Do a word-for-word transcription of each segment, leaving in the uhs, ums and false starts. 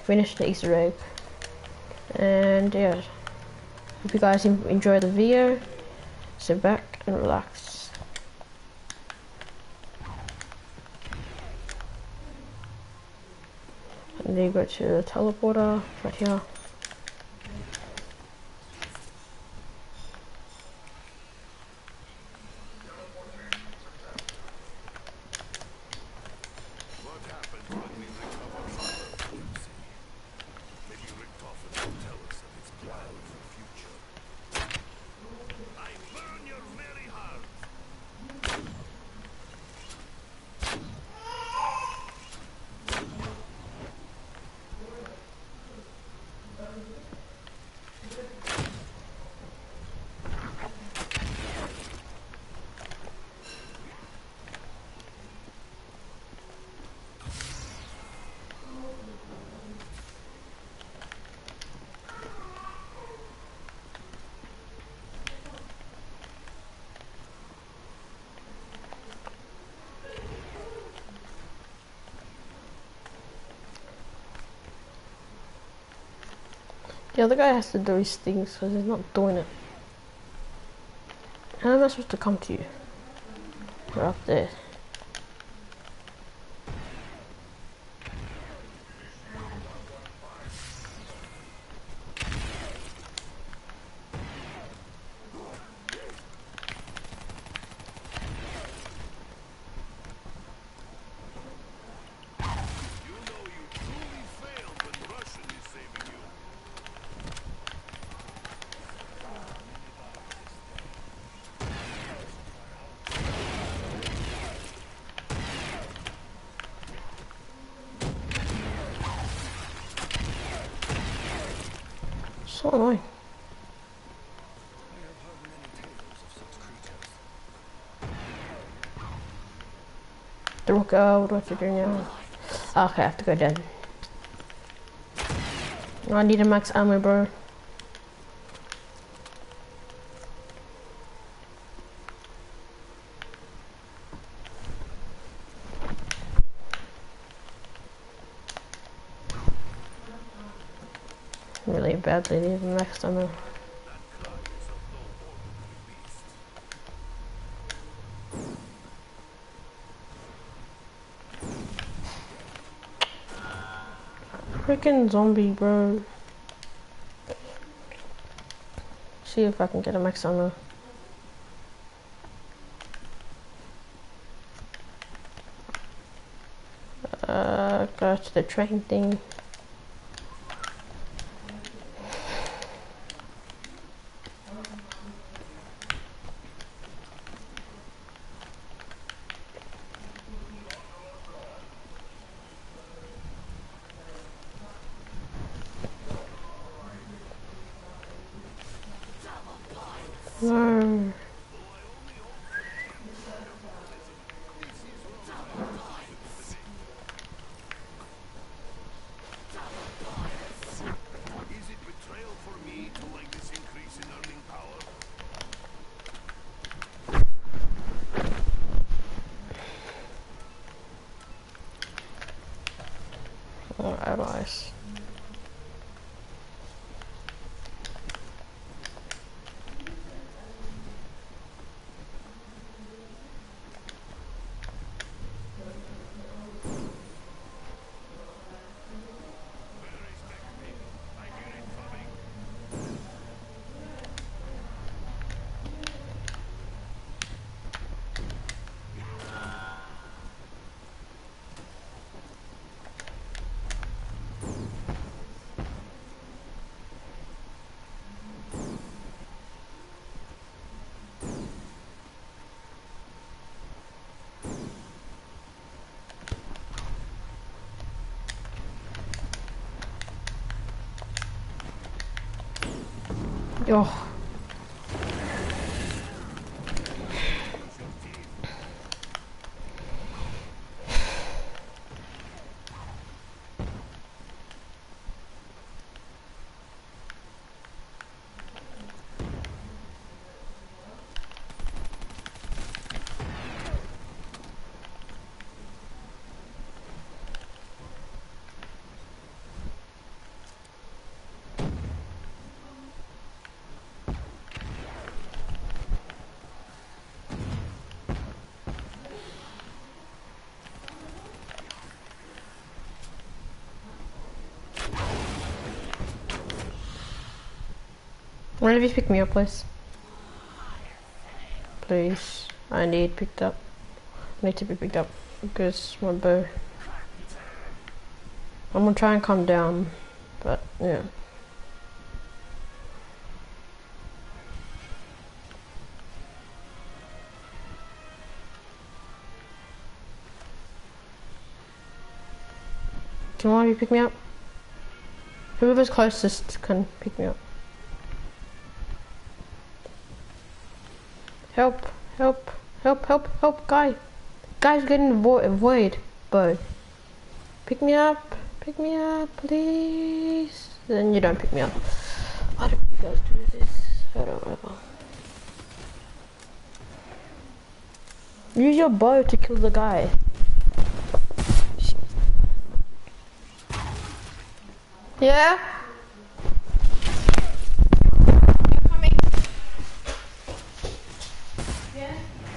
finished the Easter egg. And yeah, hope you guys enjoy the video. Sit back and relax. And then you go to the teleporter right here. The other guy has to do his things because he's not doing it. How am I supposed to come to you? We're up there. So annoying. The rook out, what to do now? Okay, I have to go down. I need a max ammo, bro. Really badly need max ammo. Freaking zombie, bro. See if I can get a max ammo. Uh, go to the train thing. No. Or allies. Oh. One of you pick me up, please. Please. I need picked up. I need to be picked up because my bow. I'm gonna try and calm down, but yeah. Can one of you pick me up? Whoever's closest can pick me up. Help, help, help, help, help, guy. Guy's getting vo void, bow. Pick me up, pick me up, please. Then you don't pick me up. Why do you guys do this? I don't know. Use your bow to kill the guy. Yeah? You're coming. Yeah?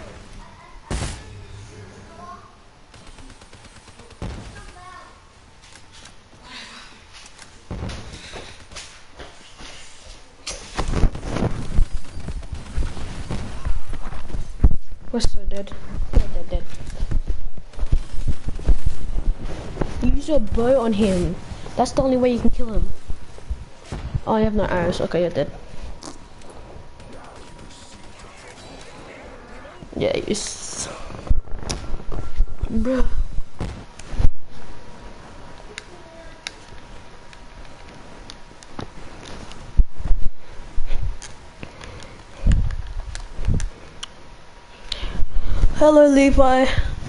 We're so dead. We're dead, dead. Use your bow on him. That's the only way you can kill him. Oh, you have no arrows. Okay, you're dead. Yeah, you s- Bruh. Hello, Levi.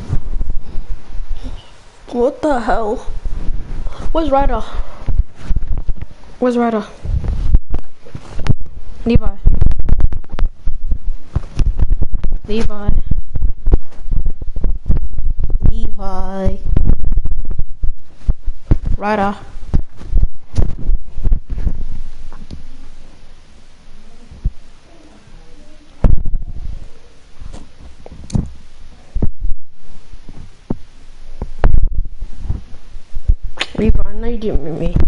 What the hell? Where's Ryder? Where's Ryder? Levi. Levi. Levi. Ryder. Levi, I know you didn't meet me.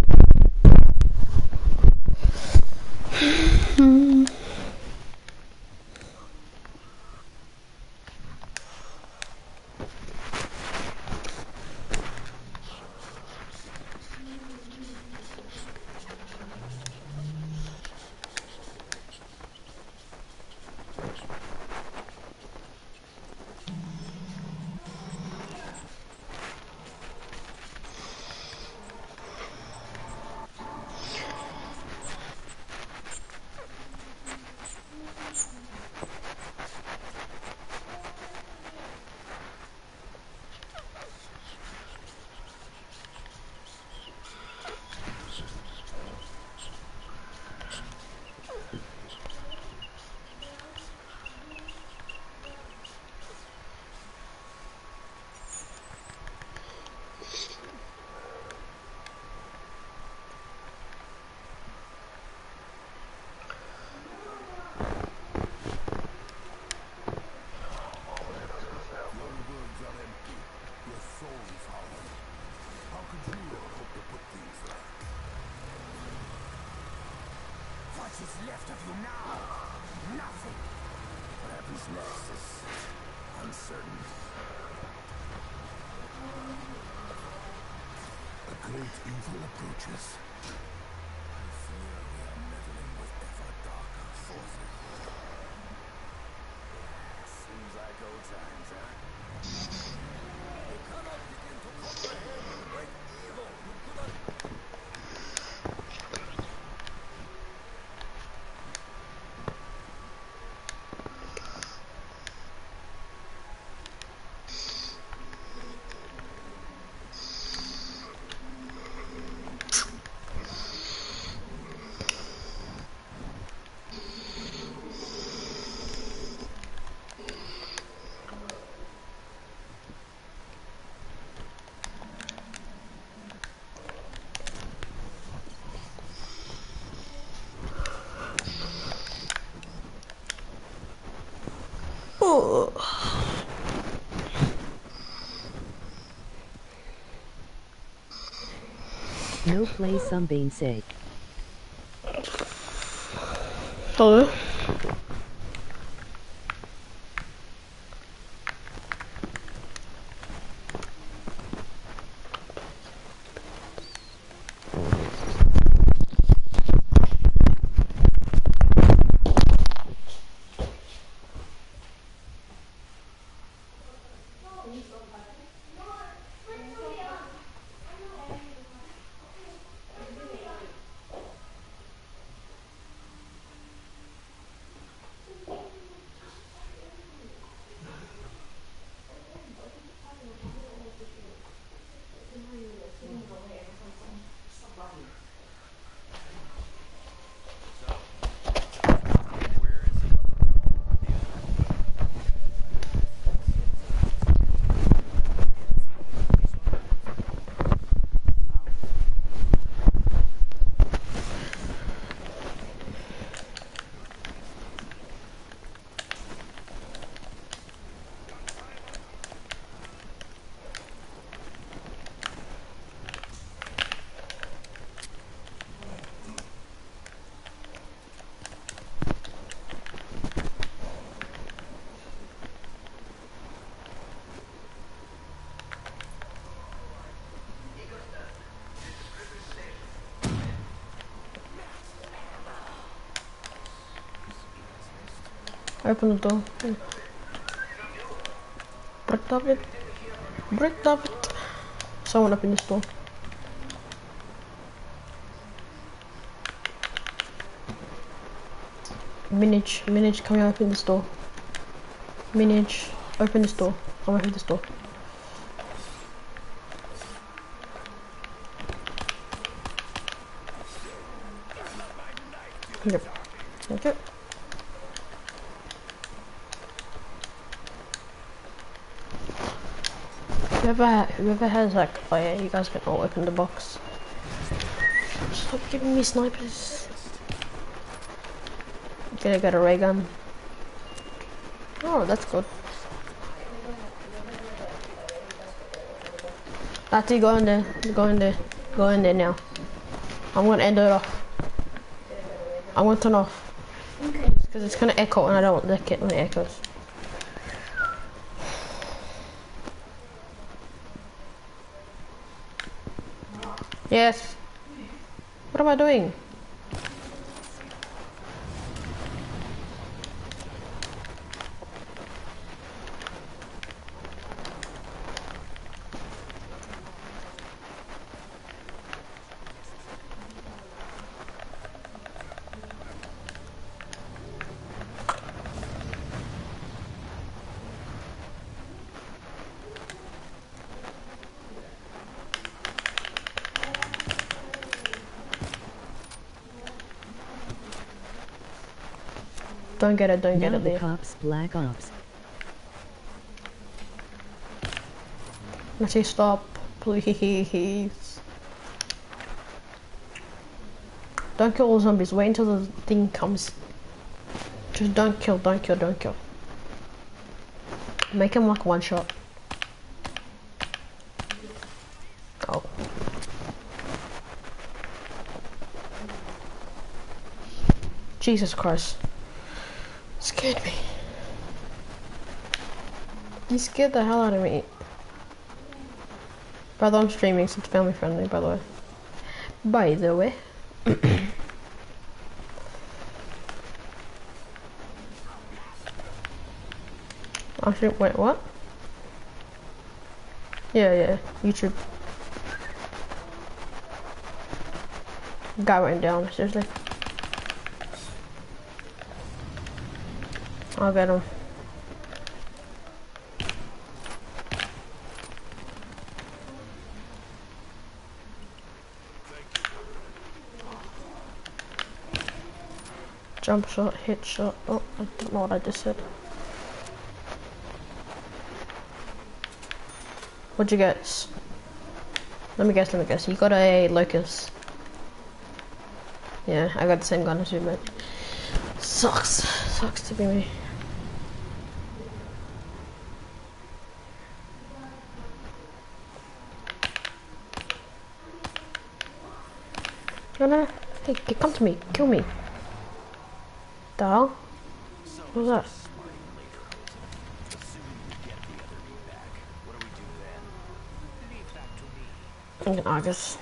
Left of you now, nothing. What happens next is uncertain. A great evil approaches. I fear we are meddling with ever darker forces. Seems like old times, huh? You cannot begin to comprehend the great evil you could have. No play Sunbeam sake. Open the door. Brick David. Brick David. Someone up in this door. Minage, Minage, come here, open this door. Minage, open this door. Come open this door. Yep. Thank you. Whoever, whoever has like, oh yeah, you guys can all open the box. Stop giving me snipers. Okay, I got a ray gun. Oh, that's good. Actually, go in there. Go in there. Go in there now. I'm gonna end it off. I'm gonna turn off. Okay. Because it's gonna echo and I don't like it when it echoes. Yes. What am I doing? Don't get it, don't now get it the there. cops, Black Ops. I say stop, please. Don't kill all zombies, wait until the thing comes. Just don't kill, don't kill, don't kill. Make him like one shot. Oh. Jesus Christ. Scared me. You scared the hell out of me. By the way, I'm streaming, so it's family friendly, by the way. By the way. Actually, wait, what? Yeah, yeah, YouTube. Guy went down, seriously. I'll get him. Jump shot, hit shot. Oh, I don't know what I just said. What'd you guess? Let me guess, let me guess. You got a Locust. Yeah, I got the same gun as you, but sucks. Sucks to be me. No, no, no. Hey, come to me. Kill me. The hell? What was that? I'm gonna August.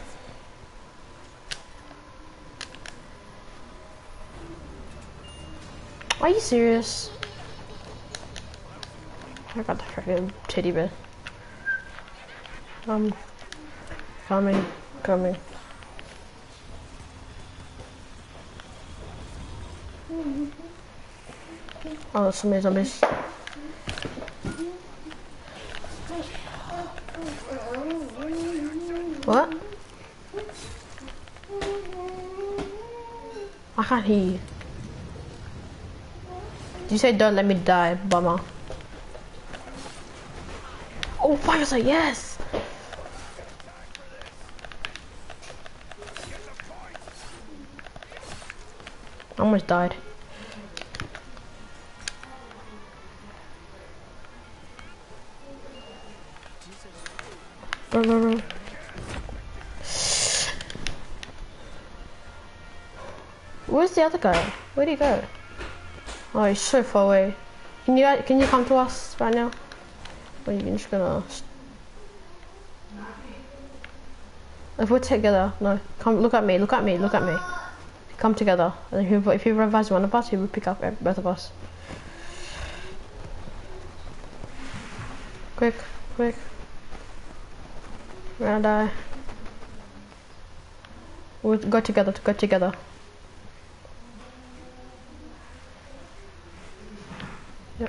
Are you serious? I got the freaking teddy bear. Um, coming, coming. Oh, there's so many zombies. What? I can't hear you. You said don't let me die, bummer. Oh, fire site, yes! I almost died. Run, run, run. Where's the other guy? Where'd he go? Oh, he's so far away. Can you can you come to us right now? Or are you just gonna? If we're together, no. Come, look at me. Look at me. Look at me. Come together. And if you, if you revive one of us, he will pick up both of us. Quick, quick. We're gonna die. We'll go together, go together. Yep.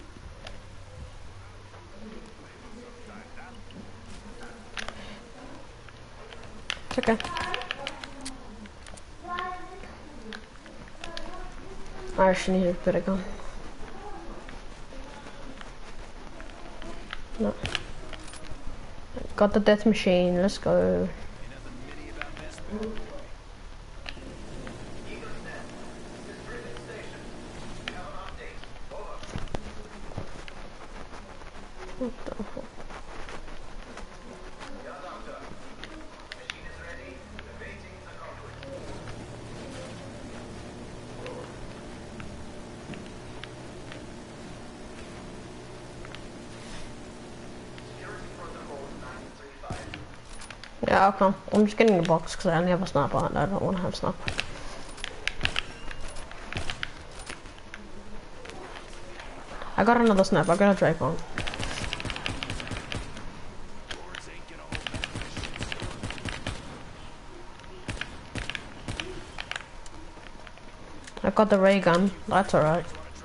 It's okay. I actually need a better gun. No. Got the death machine, let's go. What the fuck? Yeah, I'll come. I'm just getting the box because I only have a sniper and I don't want to have sniper. I got another sniper, I got a Drake on. I got the ray gun, that's alright.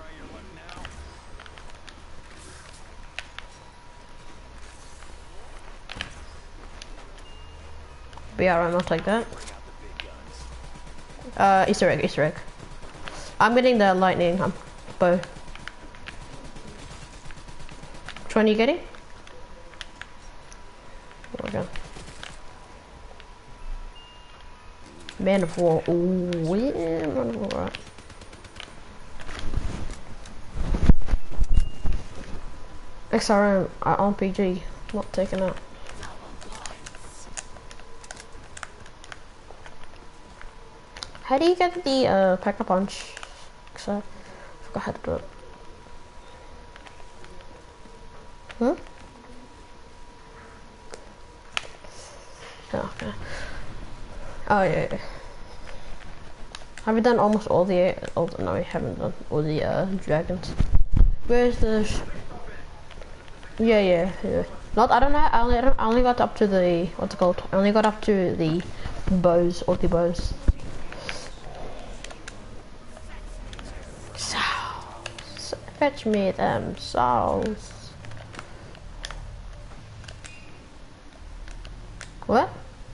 Be alright, not like that. Uh, Easter egg, Easter egg. I'm getting the lightning um, bow. Which one are you getting? Okay. Man of War. Ooh, yeah, Man of War, right. X R M, uh, R P G, not taking out. How do you get the uh, Pack-a-Punch? Cause I forgot how to do it. Hmm? Oh, okay. Oh yeah, yeah. Have you done almost all the? Oh no, I haven't done all the uh, dragons. Where's the? Sh yeah, yeah, yeah. Not. I don't know. I only. I only got up to the. What's it called? I only got up to the bows, all the bows. Souls. Fetch me them souls. What?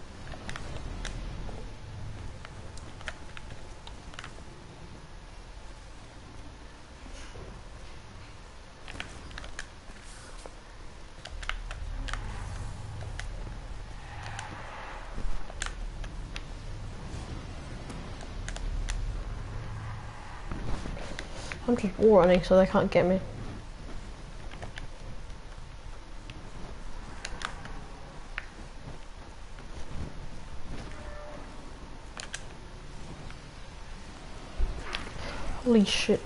I'm just wall running so they can't get me. Holy shit.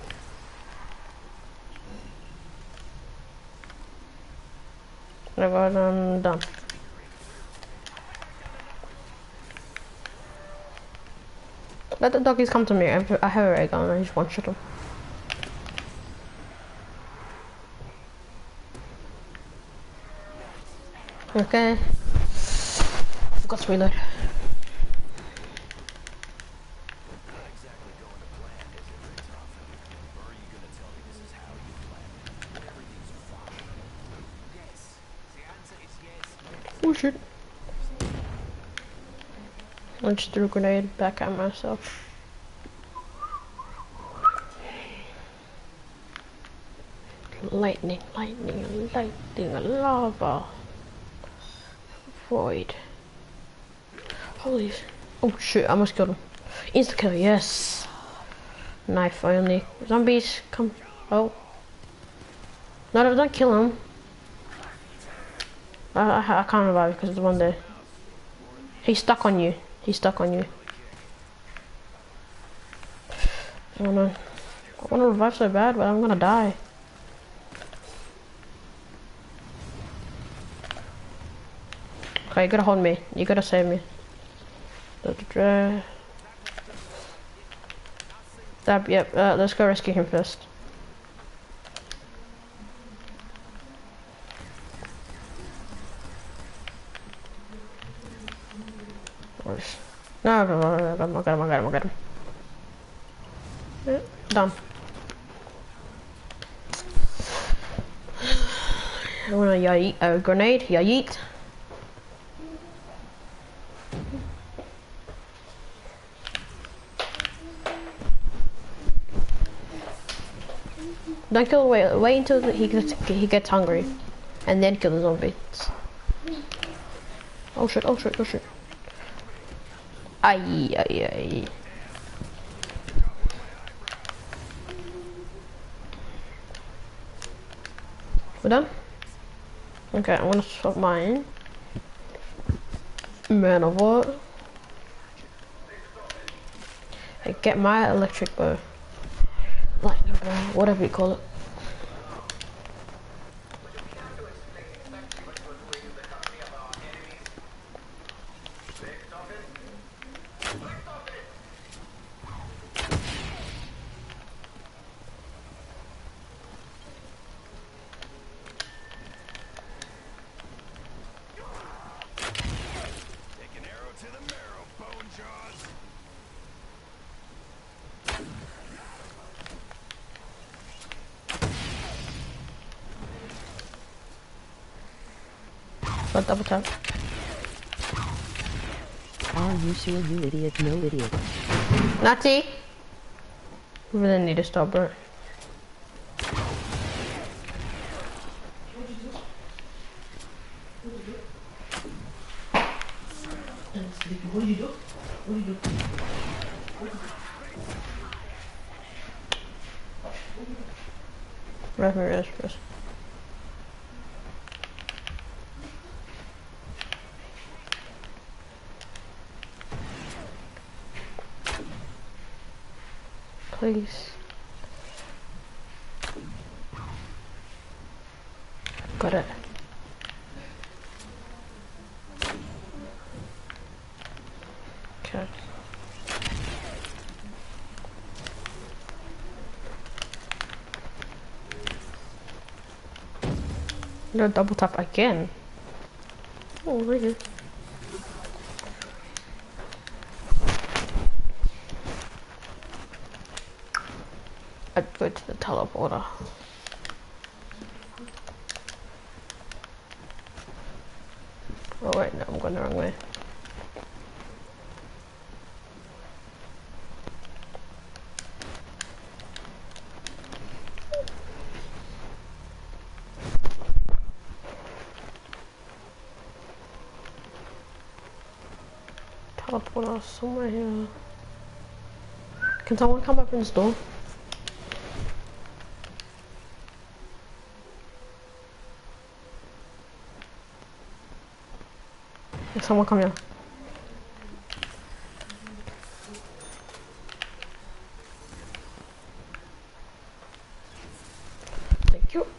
Never um, done. Let the doggies come to me. I have, I have a ray gun. I just one shot them. Okay. Forgot to reload. Oh shit. I just threw a grenade back at myself. Lightning, lightning, lightning, lava. Void. Holy sh- oh shit, I almost killed him. Insta kill, yes. Knife only. Zombies, come. Oh. No, no, don't kill him. I, I, I can't revive because it's one day. He's stuck on you. He's stuck on you. I don't know. I want to revive so bad, but I'm gonna die. Okay, you gotta hold me. You gotta save me. That, yep, uh, let's go rescue him first. No, no, no, no, I got him, I got him, I got him, I got him. Yeah, done. I want a yeet, a grenade, yeet. Don't kill, wait, wait until he gets, he gets hungry. And then kill the zombies. Oh shit, oh shit, oh shit. Aye, aye, aye. We're done? Okay, I'm gonna swap mine. Man of what? Hey, get my electric bow. Lightning bow, whatever you call it. But double tap. Are you sure, you idiot? No idiot. Natty! We really need to stop, bro. What do you do? What do you do? Rest, rest, rest. Please. Got it. Okay. No double tap again. Oh, really? I'd go to the teleporter. Oh wait, no, I'm going the wrong way. Teleporter somewhere here. Can someone come up in this door? Can someone come here? Thank you.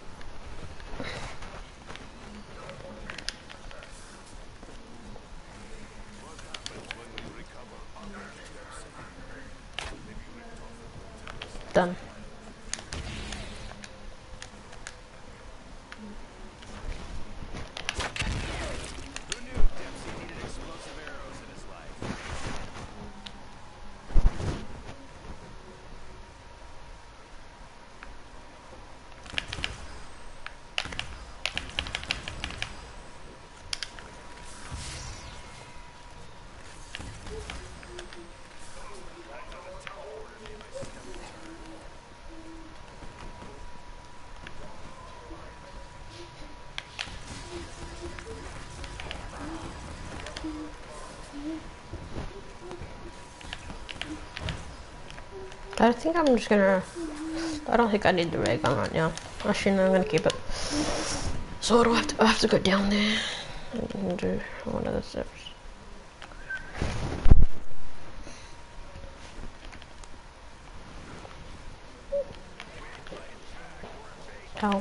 Done. Who knew Dempsey needed explosive arrows in his life? I think I'm just gonna... I don't think I need the ray gun right now. Actually, no, I'm gonna keep it. So do I have to, I have to go down there and do one of the steps. Ow.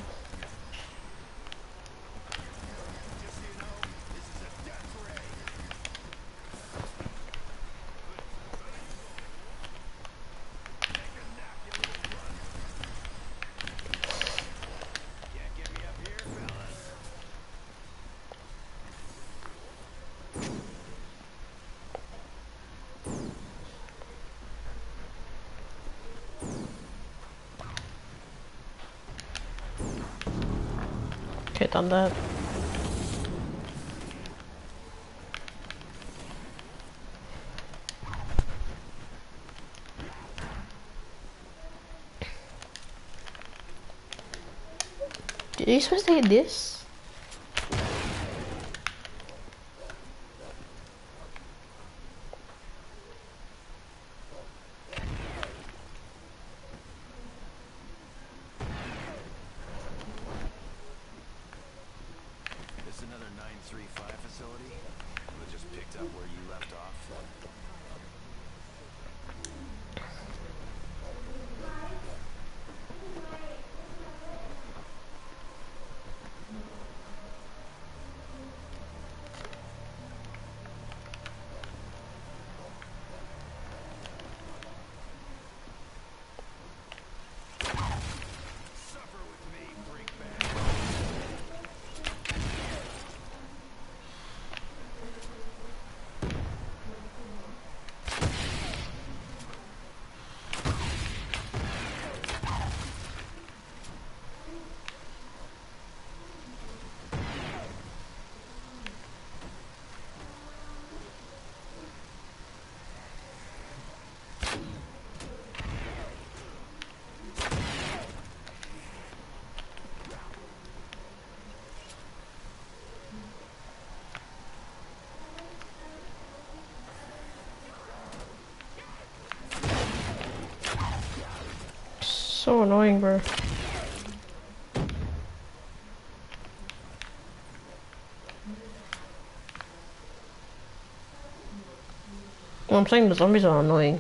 Should have done that. Are you supposed to hit this? This is another nine three five facility? We just picked up where you left off. Suffer with me, Breakback. So annoying, bro. Well, I'm saying the zombies are annoying.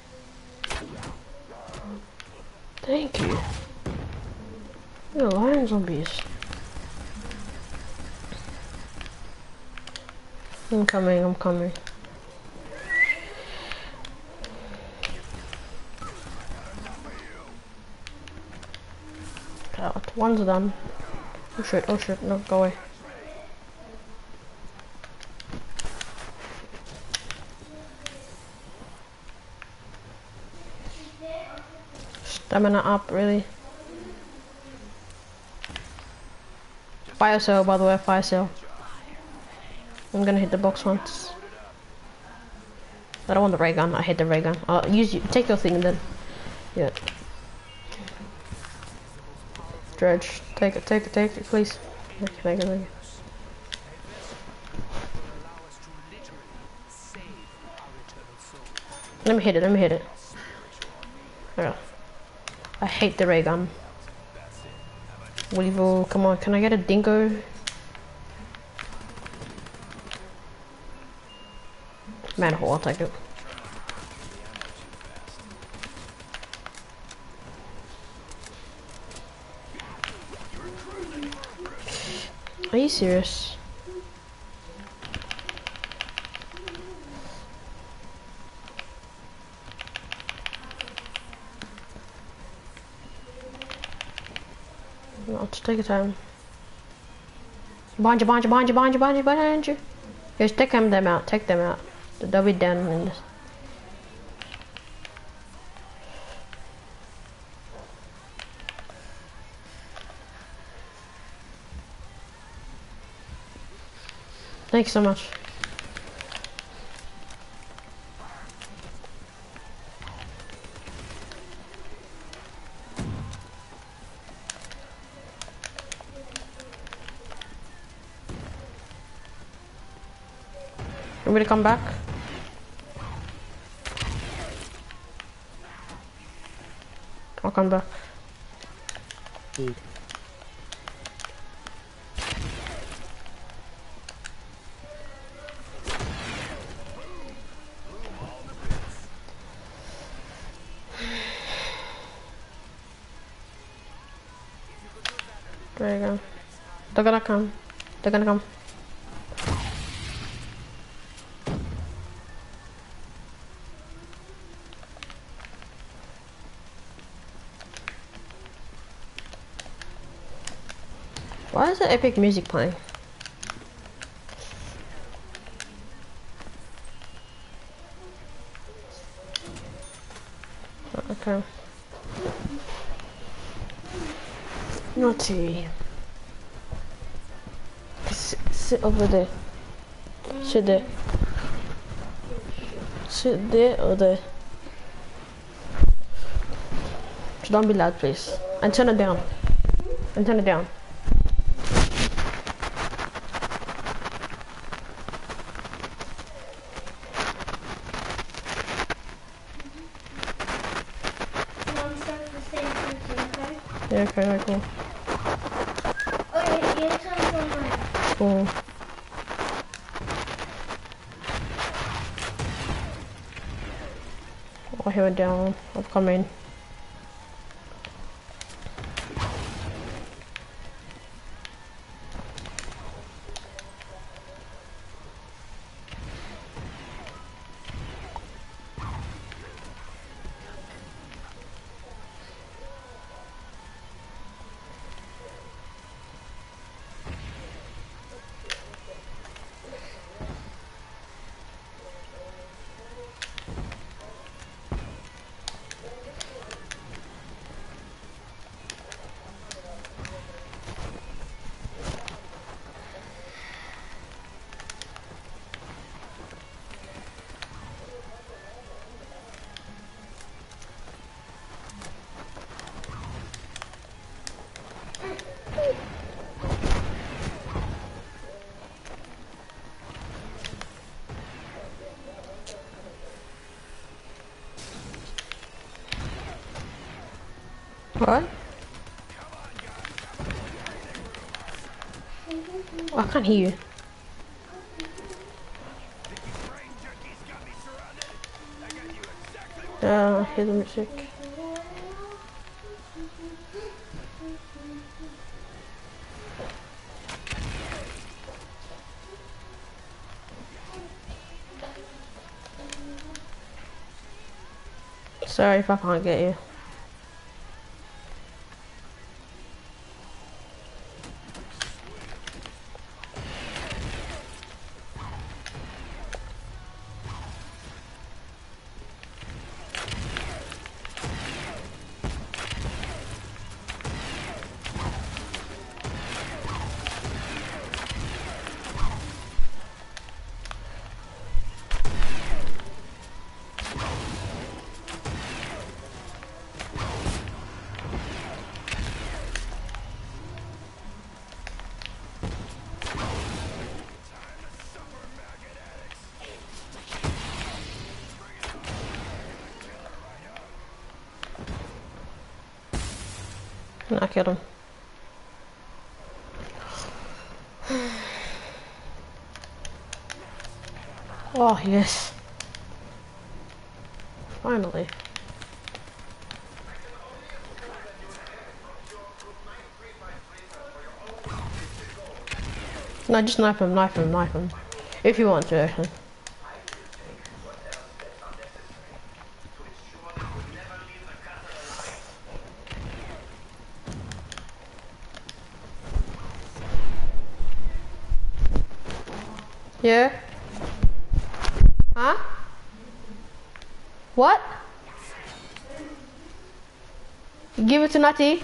Thank you. You're lion zombies. I'm coming, I'm coming. Out. One's done. Oh shit, oh shit, no, go away. Stamina up, really. Fire sale, by the way, fire sale. I'm gonna hit the box once. I don't want the ray gun, I hate the ray gun. I'll use you, take your thing then. Yeah. Dredge, take it, take it, take it, please. Take it, take it, take it. Let me hit it, let me hit it. Yeah. I hate the ray gun. Weevil, come on, can I get a dingo? Manhole, I'll take it. Are you serious? No, just take your time. Behind you, behind you, behind you, behind you, behind you, behind you. Just take them, them out, take them out. They'll be down in this. Thanks so much. Want me to come back? I'll come back. Dude. There you go. They're gonna come. They're gonna come. Why is the epic music playing? Okay. Naughty. Sit over there. Sit there. Sit there or there. Don't be loud, please. And turn it down. And turn it down. Yeah, okay, okay, cool. Okay, you turn it on mine. Cool. I'll hear it down. I'm coming. What? Oh, I can't hear you. Uh, I hear the music. Sorry if I can't get you. I killed him. Oh, yes. Finally. No, just knife him, knife him, knife him. If you want to, actually. Yeah? Huh? What? Give it to Natty.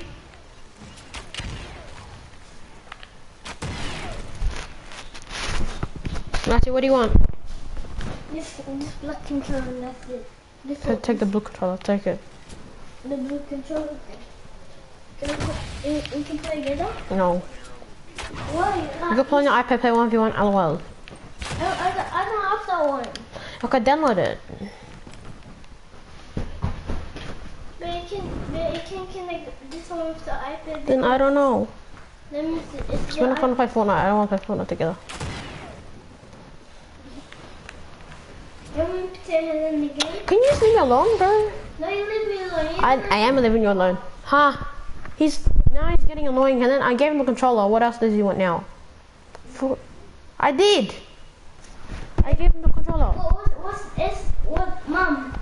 Natty, what do you want? This, this black controller, that's it. This Take, take the blue controller, take it. The blue controller. Can we, put, we, we can play together? No. Why? You can play on your iPad, play one v one, lol. I, I, I don't have that one. Okay, download it. But you can, but you can connect this one with the iPad. Then I don't know. Let me see. It's Just the want to play Fortnite, I don't want to play Fortnite together. You want me to play it in the game? Can you just leave me alone, bro? No, you leave me alone. You I, leave I am leaving you alone. Huh? He's, now he's getting annoying and then I gave him the controller. What else does he want now? For, I did. I gave him the controller. What, what, what's this? What, Mom?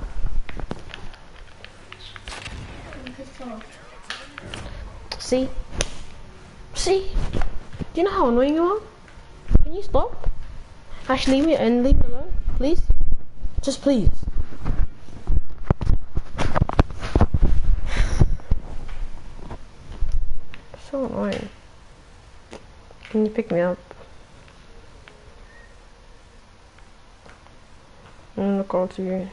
See? See? Do you know how annoying you are? Can you stop? Actually, leave me and leave me alone, please. Just please. So annoying. Can you pick me up? I'm gonna call to you.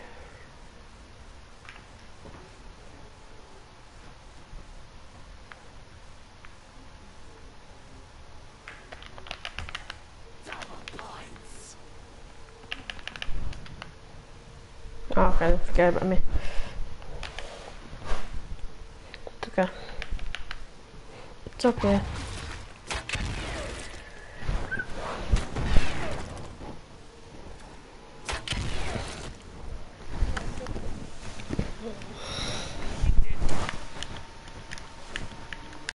Oh, okay, forget about me. It's okay. It's okay.